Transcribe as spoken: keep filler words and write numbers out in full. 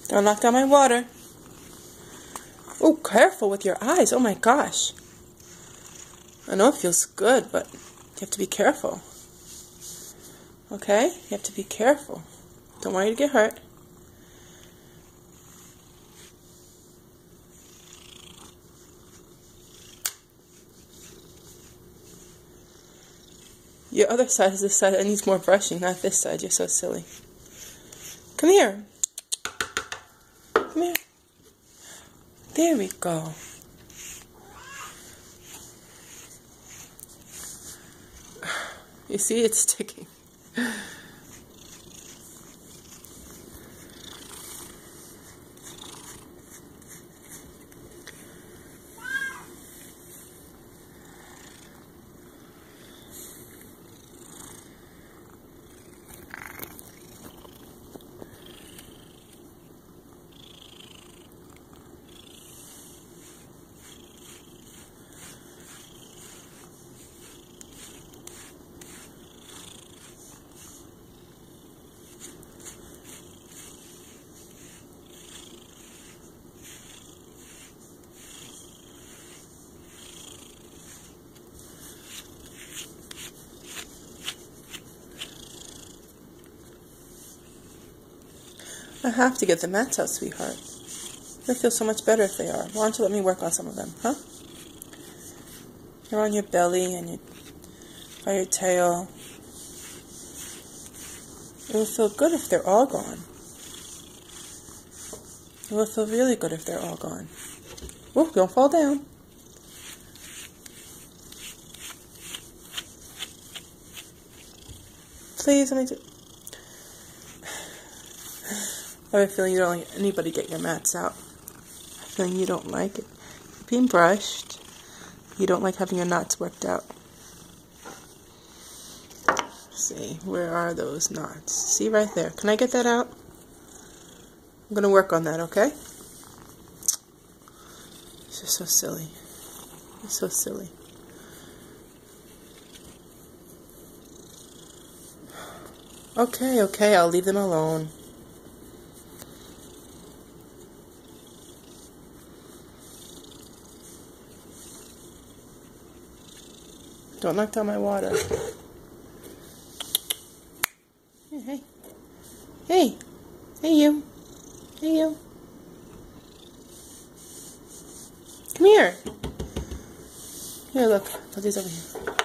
Don't knock down my water. Oh, careful with your eyes. Oh my gosh. I know it feels good, but you have to be careful. Okay? You have to be careful. Don't want you to get hurt. Your other side is this side that needs more brushing, not this side. You're so silly. Come here. Come here. There we go. You see, it's sticking. I have to get the mats out, sweetheart. You'll feel so much better if they are. Why don't you let me work on some of them, huh? You're on your belly and your, by your tail. It will feel good if they're all gone. It will feel really good if they're all gone. Oh, don't fall down. Please, let me do... I have a feeling you don't let anybody get your mats out. I have a feeling you don't like it being brushed. You don't like having your knots worked out. Let's see, where are those knots? See right there. Can I get that out? I'm going to work on that, okay? It's just so silly. It's so silly. Okay, okay, I'll leave them alone. Don't knock down my water. Hey, hey. Hey. Hey, you. Hey, you. Come here. Here, look. Put these over here.